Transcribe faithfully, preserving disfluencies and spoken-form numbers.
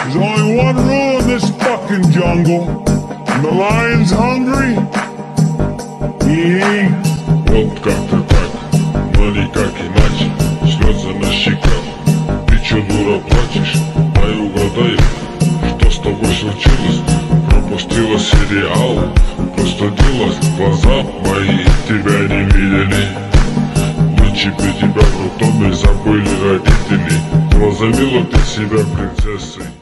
There's only one rule in this fucking jungle. When the lion's hungry, he eats. Вот как-то так, но никак иначе. Слезы на щеках. Ты чё, дура, плачешь? Дай угадай, что с тобой случилось? Пропустила сериал, простудилась. Глаза мои тебя не видели. Лучше бы тебя в роддоме забыли родители. Возомнила ты себя принцессой.